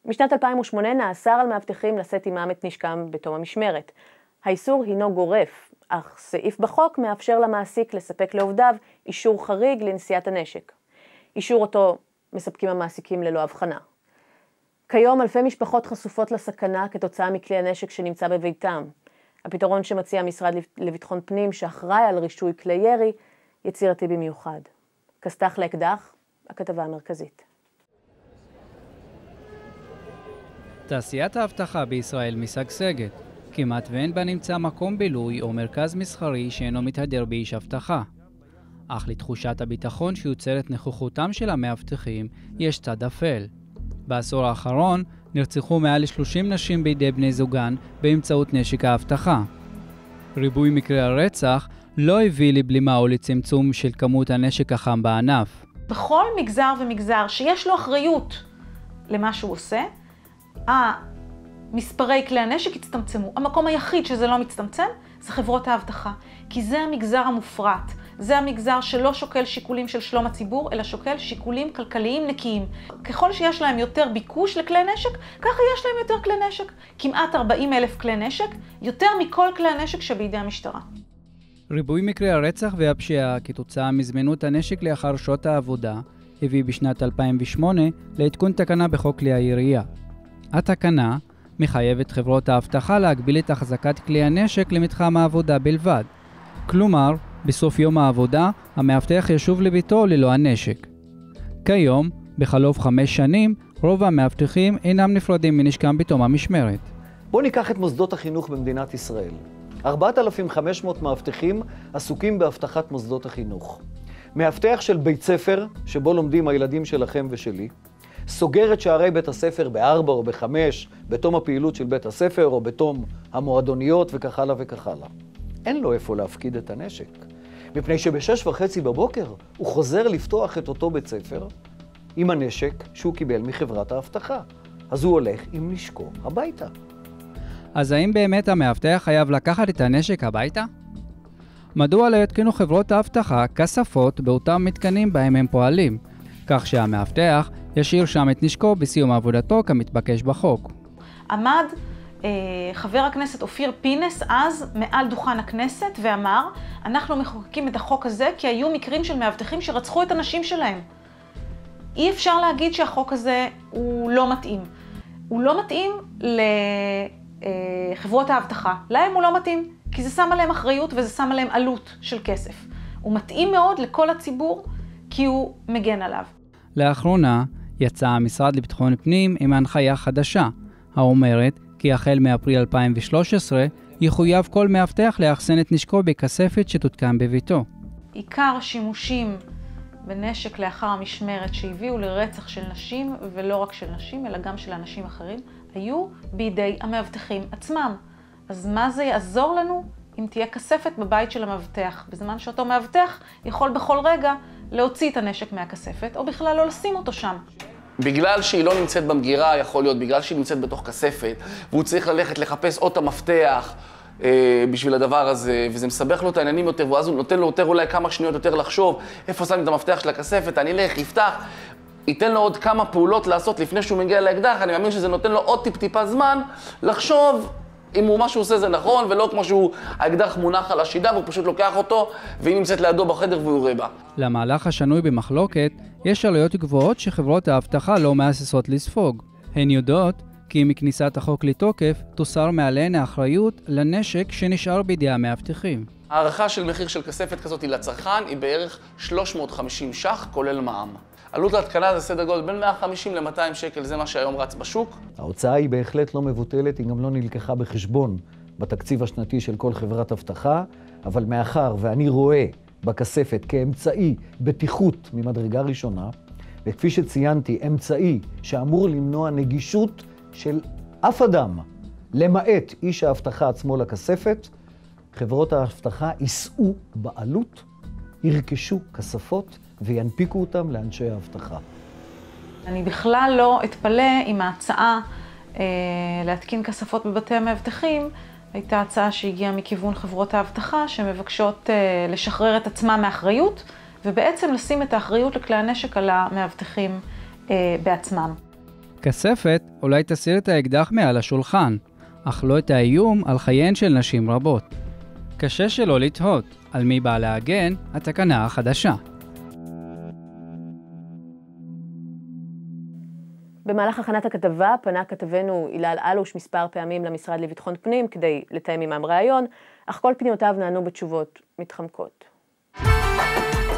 בשנת 2008 נאסר על מאבטחים לשאת עמם את נשקם בתום המשמרת. האיסור הינו גורף, אך סעיף בחוק מאפשר למעסיק לספק לעובדיו אישור חריג לנשיאת הנשק. אישור אותו מספקים המעסיקים ללא הבחנה. כיום אלפי משפחות חשופות לסכנה כתוצאה מכלי הנשק שנמצא בביתם. הפתרון שמציע המשרד לביטחון פנים שאחראי על רישוי כלי ירי יצירתי במיוחד. כסת"ח לאקדח, הכתבה המרכזית. תעשיית האבטחה בישראל משגשגת. כמעט ואין בה נמצא מקום בילוי או מרכז מסחרי שאינו מתהדר באיש אבטחה. אך לתחושת הביטחון שיוצרת נוכחותם של המאבטחים יש צד אפל. בעשור האחרון נרצחו מעל 30 נשים בידי בני זוגן באמצעות נשק האבטחה. ריבוי מקרי הרצח לא הביא לבלימה או לצמצום של כמות הנשק החם בענף. בכל מגזר ומגזר שיש לו אחריות למה שהוא עושה, מספרי כלי הנשק הצטמצמו. המקום היחיד שזה לא מצטמצם זה חברות האבטחה, כי זה המגזר המופרט. זה המגזר שלא שוקל שיקולים של שלום הציבור, אלא שוקל שיקולים כלכליים נקיים. ככל שיש להם יותר ביקוש לכלי נשק, ככה יש להם יותר כלי נשק. כמעט 40,000 כלי נשק, יותר מכל כלי הנשק שבידי המשטרה. ריבוי מקרי הרצח והפשיעה כתוצאה מזמינות הנשק לאחר שעות העבודה הביא בשנת 2008 לעדכון תקנה בחוק כלי הירייה. התקנה מחייבת חברות האבטחה להגביל את החזקת כלי הנשק למתחם העבודה בלבד. כלומר, בסוף יום העבודה, המאבטח ישוב לביתו ללא הנשק. כיום, בחלוף 5 שנים, רוב המאבטחים אינם נפרדים מנשקם בתום המשמרת. בואו ניקח את מוסדות החינוך במדינת ישראל. 4,500 מאבטחים עסוקים באבטחת מוסדות החינוך. מאבטח של בית ספר, שבו לומדים הילדים שלכם ושלי, סוגר את שערי בית הספר ב-4 או ב-5, בתום הפעילות של בית הספר או בתום המועדוניות וכך הלאה וכך הלאה. אין לו איפה להפקיד את הנשק. מפני שב-6:30 בבוקר הוא חוזר לפתוח את אותו בית ספר עם הנשק שהוא קיבל מחברת האבטחה. אז הוא הולך עם נשקו הביתה. אז האם באמת המאבטח חייב לקחת את הנשק הביתה? מדוע לא יתקינו חברות האבטחה כספות באותם מתקנים בהם הם פועלים, כך שהמאבטח ישאיר שם את נשקו בסיום עבודתו כמתבקש בחוק? עמד חבר הכנסת אופיר פינס אז מעל דוכן הכנסת ואמר, אנחנו מחוקקים את החוק הזה כי היו מקרים של מאבטחים שרצחו את הנשים שלהם. אי אפשר להגיד שהחוק הזה הוא לא מתאים. הוא לא מתאים לחברות האבטחה. להם הוא לא מתאים, כי זה שם עליהם אחריות וזה שם עליהם עלות של כסף. הוא מתאים מאוד לכל הציבור כי הוא מגן עליו. לאחרונה יצא המשרד לביטחון פנים עם הנחיה חדשה, האומרת כי החל מאפריל 2013 יחויב כל מאבטח לאחסן את נשקו בכספת שתותקן בביתו. עיקר השימושים בנשק לאחר המשמרת שהביאו לרצח של נשים, ולא רק של נשים, אלא גם של אנשים אחרים, היו בידי המאבטחים עצמם. אז מה זה יעזור לנו אם תהיה כספת בבית של המאבטח, בזמן שאותו מאבטח יכול בכל רגע להוציא את הנשק מהכספת, או בכלל לא לשים אותו שם. בגלל שהיא לא נמצאת במגירה, יכול להיות, בגלל שהיא נמצאת בתוך כספת, והוא צריך ללכת לחפש עוד את המפתח בשביל הדבר הזה, וזה מסבך לו את העניינים יותר, ואז הוא נותן לו יותר אולי כמה שניות יותר לחשוב איפה שם את המפתח של הכספת, אני אלך, יפתח, ייתן לו עוד כמה פעולות לעשות לפני שהוא מגיע לאקדח, אני מאמין שזה נותן לו עוד טיפה זמן לחשוב אם הוא מה שהוא עושה זה נכון, ולא כמו שהוא האקדח מונח על השידה, והוא פשוט לוקח אותו, והיא נמצאת לידו בחדר והוא יורה בה. למהלך השנוי במחלוקת, יש עלויות גבוהות שחברות האבטחה לא מהססות לספוג. הן יודעות כי מכניסת החוק לתוקף תוסר מעליהן האחריות לנשק שנשאר בידי המאבטחים. הערכה של מחיר של כספת כזאת לצרכן היא בערך 350 ש"ח כולל מע"מ. עלות ההתקנה זה סדר גודל בין 150 ל-200 שקל, זה מה שהיום רץ בשוק. ההוצאה היא בהחלט לא מבוטלת, היא גם לא נלקחה בחשבון בתקציב השנתי של כל חברת אבטחה, אבל מאחר ואני רואה בכספת כאמצעי בטיחות ממדרגה ראשונה, וכפי שציינתי, אמצעי שאמור למנוע נגישות של אף אדם, למעט איש האבטחה עצמו לכספת, חברות האבטחה יישאו בעלות, ירכשו כספות וינפיקו אותם לאנשי האבטחה. אני בכלל לא אתפלא אם ההצעה להתקין כספות בבתי המאבטחים הייתה הצעה שהגיעה מכיוון חברות האבטחה שמבקשות לשחרר את עצמם מאחריות ובעצם לשים את האחריות לכלי הנשק על המאבטחים בעצמם. כספת אולי תסיר את האקדח מעל השולחן, אך לא את האיום על חייהן של נשים רבות. קשה שלא לתהות על מי בא להגן התקנה החדשה. במהלך הכנת הכתבה פנה כתבנו אילן אלוש מספר פעמים למשרד לביטחון פנים כדי לתאם עמם ראיון, אך כל פניותיו נענו בתשובות מתחמקות.